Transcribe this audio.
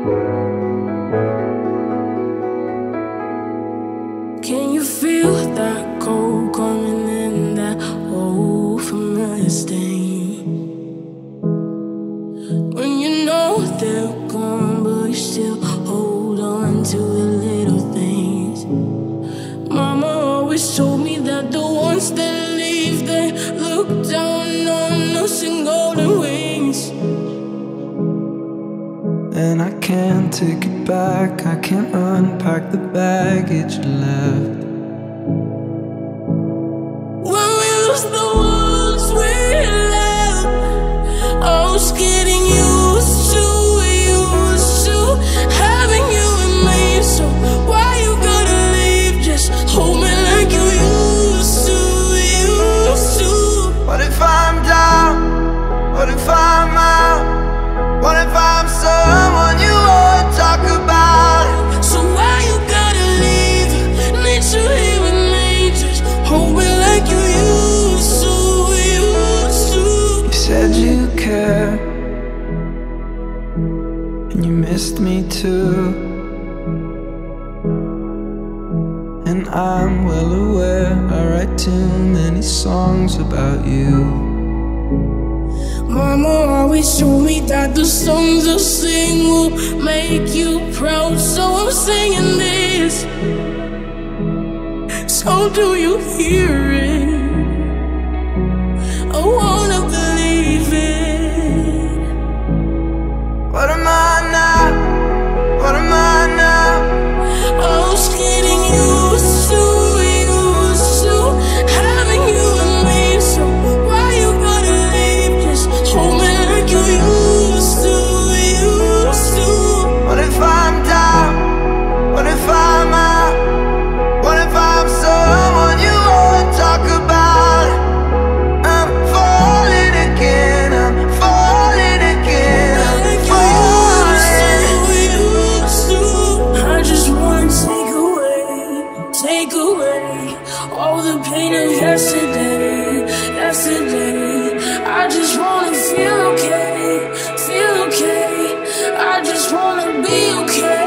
Can you feel that cold coming in, that old familiar stain? When you know they're gone, but you still hold on to the little things. Mama always told me that the ones that leave, they look down on us in golden wings. And I can't take it back, I can't unpack the baggage you left. When we lose the ones we love, I was getting used to having you in me. So why you gotta leave? Just hold me like you used to. What if I'm down? What if I'm out? What if I'm someone you won't talk about? So why you gotta leave? Need you here with me. Just hold me like you used to. You said you care, and you missed me too. And I'm well aware I write too many songs about you. Mama always told me that the songs I sing will make you proud. So I'm singing this. So do you hear it? I wanna believe it. What am I now? What am I now? I was getting used to having you and me. So why you gotta leave? Just hold me like you used to. What if I'm down? What if I'm out? What if I'm someone you won't talk about? I'm falling again, I'm falling again, I'm falling. I just wanna take away all the pain of yesterday. I just wanna feel okay. I just wanna be okay.